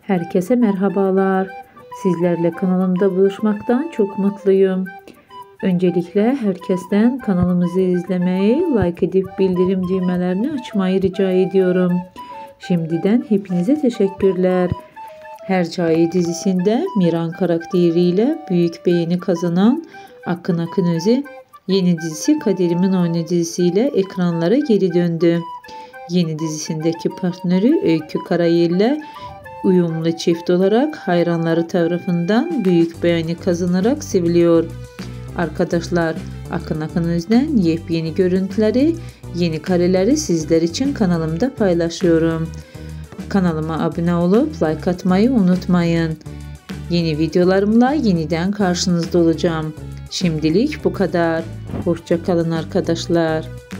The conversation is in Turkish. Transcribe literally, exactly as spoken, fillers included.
Herkese merhabalar. Sizlerle kanalımda buluşmaktan çok mutluyum. Öncelikle herkesten kanalımızı izlemeyi, like edip bildirim düğmelerini açmayı rica ediyorum. Şimdiden hepinize teşekkürler. Hercai dizisinde Miran karakteriyle büyük beğeni kazanan Akın Akınözü yeni dizisi Kaderimin Oyunu dizisiyle ekranlara geri döndü. Yeni dizisindeki partneri Öykü Karayel'le uyumlu çift olarak hayranları tarafından büyük beğeni kazanarak seviliyor. Arkadaşlar, Akın Akınöz'den yepyeni görüntüleri, yeni kareleri sizler için kanalımda paylaşıyorum. Kanalıma abone olup like atmayı unutmayın. Yeni videolarımla yeniden karşınızda olacağım. Şimdilik bu kadar. Hoşça kalın arkadaşlar.